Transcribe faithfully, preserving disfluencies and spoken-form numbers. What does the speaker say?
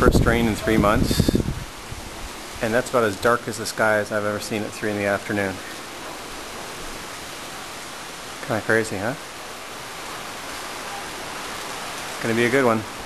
first rain in three months, and that's about as dark as the sky as I've ever seen at three in the afternoon. Kind of crazy, huh? It's gonna be a good one.